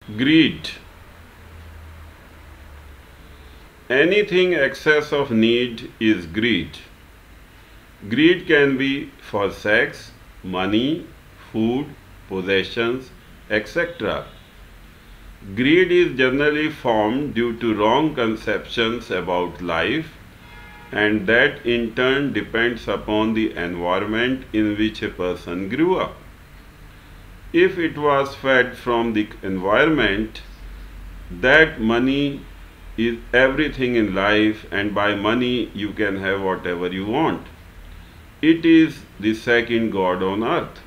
Greed. Anything excess of need is greed. Greed can be for sex, money, food, possessions, etc. Greed is generally formed due to wrong conceptions about life, and that in turn depends upon the environment in which a person grew up. If it was fed from the environment that money is everything in life and by money you can have whatever you want, it is the second God on earth.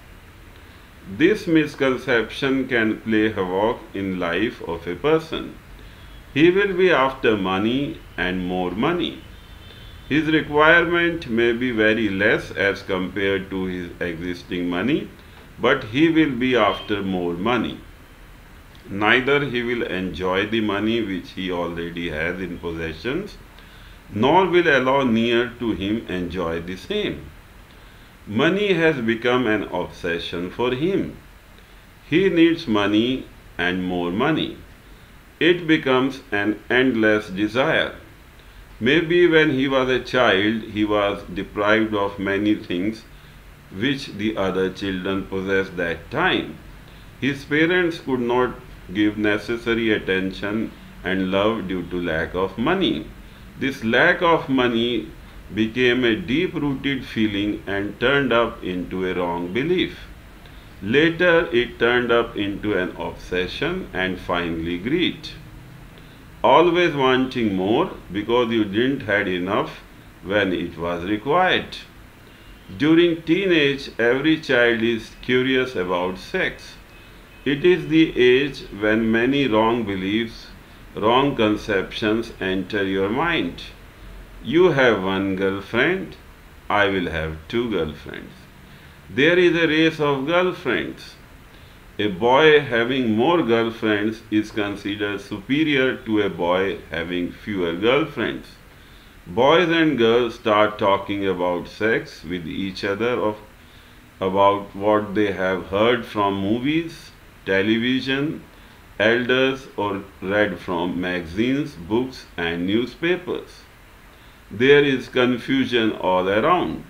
This misconception can play havoc in life of a person. He will be after money and more money. His requirement may be very less as compared to his existing money, but he will be after more money. Neither he will enjoy the money which he already has in possessions, nor will allow near to him enjoy the same. Money has become an obsession for him. He needs money and more money. It becomes an endless desire. Maybe when he was a child, he was deprived of many things which the other children possessed that time. His parents could not give necessary attention and love due to lack of money. This lack of money became a deep-rooted feeling and turned up into a wrong belief. Later, it turned up into an obsession and finally greed. Always wanting more because you didn't had enough when it was required. During teenage, every child is curious about sex. It is the age when many wrong beliefs, wrong conceptions enter your mind. You have one girlfriend, I will have two girlfriends. There is a race of girlfriends. A boy having more girlfriends is considered superior to a boy having fewer girlfriends. Boys and girls start talking about sex with each other, about what they have heard from movies, television, elders, or read from magazines, books, and newspapers. There is confusion all around.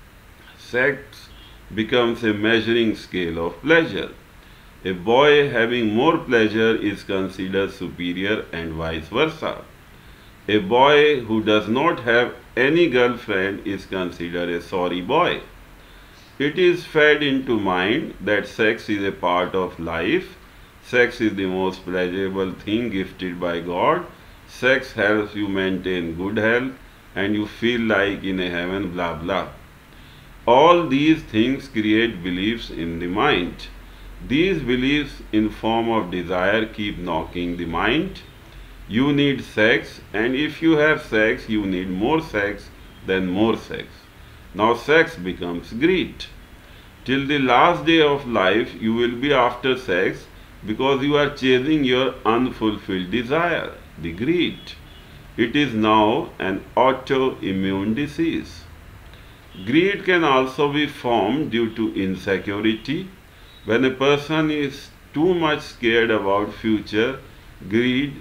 Sex becomes a measuring scale of pleasure. A boy having more pleasure is considered superior and vice versa. A boy who does not have any girlfriend is considered a sorry boy. It is fed into mind that sex is a part of life. Sex is the most pleasurable thing gifted by God. Sex helps you maintain good health and you feel like in a heaven, blah blah. All these things create beliefs in the mind. These beliefs in form of desire keep knocking the mind. You need sex, and if you have sex, you need more sex, then more sex. Now sex becomes greed. Till the last day of life, you will be after sex because you are chasing your unfulfilled desire, the greed. It is now an autoimmune disease. Greed can also be formed due to insecurity. When a person is too much scared about future, greed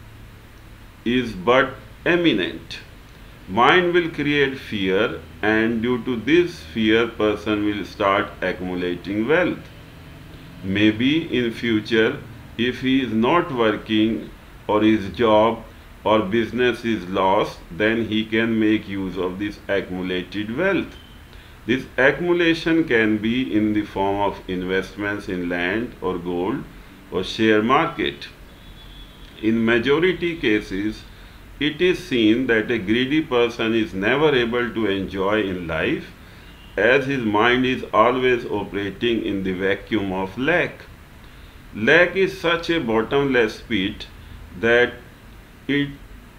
is but imminent. Mind will create fear, and due to this fear, person will start accumulating wealth. Maybe in future, if he is not working or his job or business is lost, then he can make use of this accumulated wealth. This accumulation can be in the form of investments in land or gold or share market. In majority cases, it is seen that a greedy person is never able to enjoy in life as his mind is always operating in the vacuum of lack. Lack is such a bottomless pit that it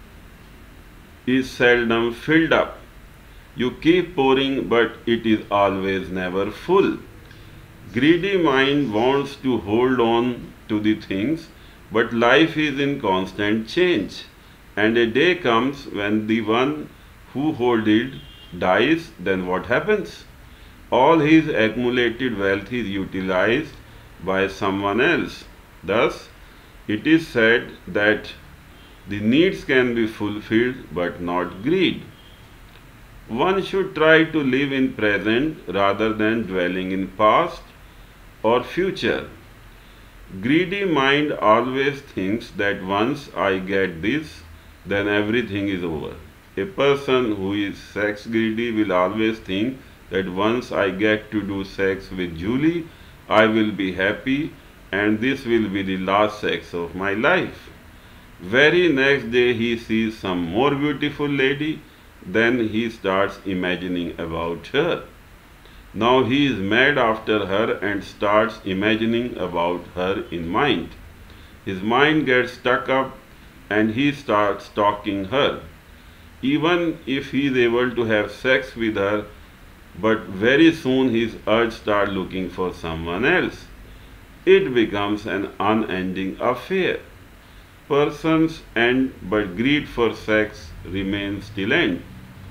is seldom filled up. You keep pouring, but it is always never full. Greedy mind wants to hold on to the things, but life is in constant change. And a day comes when the one who held it dies, then what happens? All his accumulated wealth is utilized by someone else. Thus, It is said that the needs can be fulfilled but not greed. One should try to live in present rather than dwelling in past or future. Greedy mind always thinks that once I get this, then everything is over. A person who is sex greedy will always think that once I get to do sex with Julie, I will be happy and this will be the last sex of my life. Very next day he sees some more beautiful lady, then he starts imagining about her. Now he is mad after her and starts imagining about her in mind. His mind gets stuck up and he starts stalking her. Even if he is able to have sex with her, but very soon his urge starts looking for someone else. It becomes an unending affair. Persons end, but greed for sex remains till end.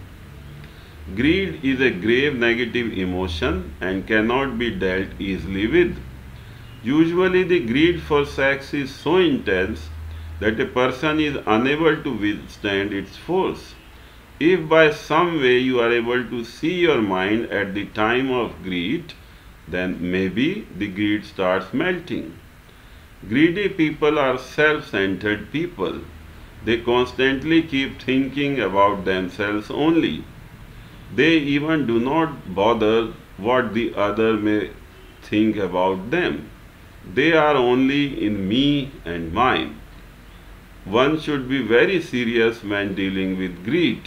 Greed is a grave negative emotion and cannot be dealt easily with. Usually the greed for sex is so intense that a person is unable to withstand its force. If by some way you are able to see your mind at the time of greed, then maybe the greed starts melting. Greedy people are self-centered people. They constantly keep thinking about themselves only. They even do not bother what the other may think about them. They are only in me and mine. One should be very serious when dealing with greed.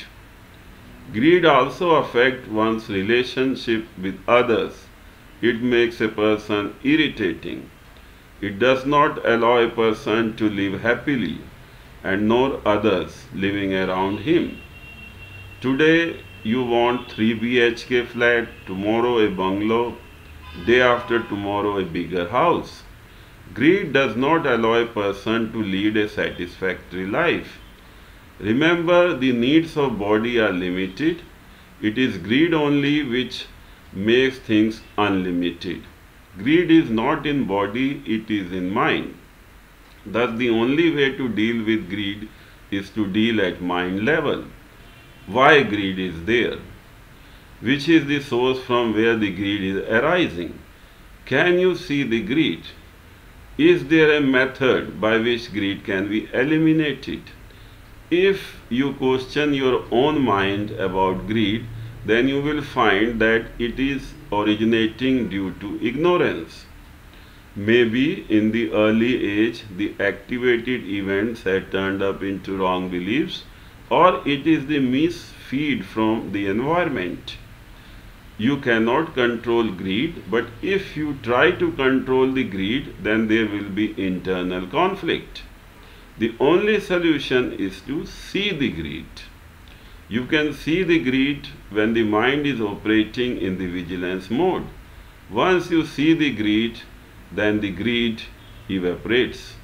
Greed also affects one's relationship with others. It makes a person irritating. It does not allow a person to live happily, and nor others living around him. Today you want 3 BHK flat, tomorrow a bungalow, day after tomorrow a bigger house. Greed does not allow a person to lead a satisfactory life. Remember, the needs of body are limited. It is greed only which makes things unlimited. Greed is not in body, it is in mind. Thus, the only way to deal with greed is to deal at mind level. Why greed is there? Which is the source from where the greed is arising? Can you see the greed? Is there a method by which greed can be eliminated? If you question your own mind about greed, then you will find that it is originating due to ignorance. Maybe in the early age the activated events had turned up into wrong beliefs, or it is the misfeed from the environment. You cannot control greed, but if you try to control the greed, then there will be internal conflict. The only solution is to see the greed. You can see the greed when the mind is operating in the vigilance mode. Once you see the greed, then the greed evaporates.